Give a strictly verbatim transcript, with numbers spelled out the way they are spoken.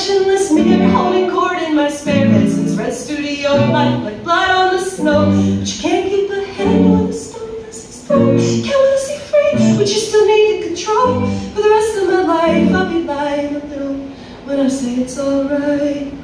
expressionless mirror holding court in my spare bed since red studio light like blood on the snow. But you can't keep a hand on the stone as it's thrown. Can't let us see free, but you still need to control. For the rest of my life I'll be lying alone when I say it's alright.